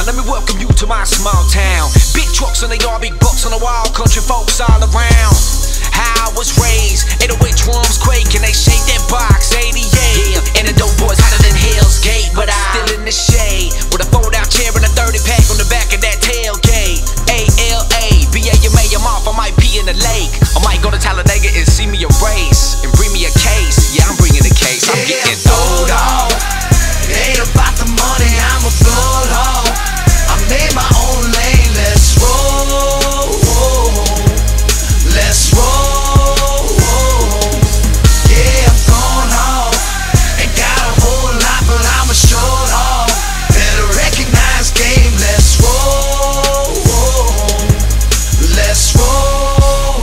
Now let me welcome you to my small town. Big trucks on the yard, big bucks on the wall, country folks all around. How I was raised, 808 drums quake and they shake that box, 88. Yeah, and the dope boys hotter than Hell's Gate, but I'm still in the shade with a fold-out chair and a 30-pack on the back of that tailgate. A-L-A, B-A-M-A, I'm off, I might pee in the lake. I might go to Talladega and see me a race and bring me a case. Yeah, I'm bringing a case, I'm getting throwed off. It ain't about the money, I'm a blood hog. I made my own lane, let's roll. Let's roll. Yeah, I'm going off. Ain't got a whole lot, but I'm a short haul. Better recognize game, let's roll. Let's roll.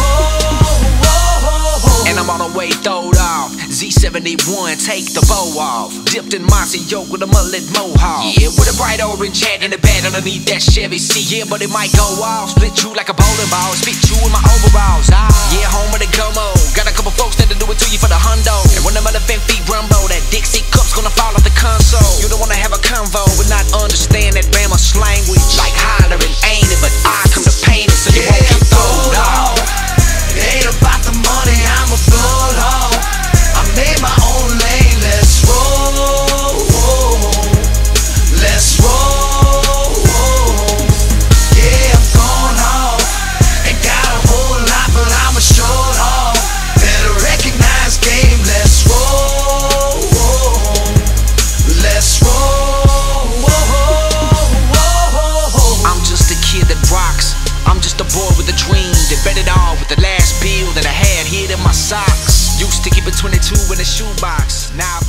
And I'm on the way throwed off. Z71, take the bow off. Dipped in mossy yoke with a mullet mohawk. Yeah, with a bright orange hat in the bed underneath that Chevy C. Yeah, but it might go off. Split you like a bowling ball. Spit you in my overalls. Yeah, home of the Como. Got a couple folks that'll do it to you for the hundo. And when the motherfucking feet rumble, that Dixie cup's gonna fall off the console. You don't wanna have a convo but not understand that Bama language. Like hollering, ain't it? But I come to paint it so you won't get throwed off. It ain't about the money, I'm a blood hog. I made my own lane, let's roll. Let's roll. Yeah, I'm going off. Ain't got a whole lot, but I'm a short haul. Better recognize game, let's roll. Let's roll. I'm just a kid that rocks. I'm just a boy with a dream that bet it all with the last bill that I had hid in my socks. Used to keep a 22 in a shoebox. Now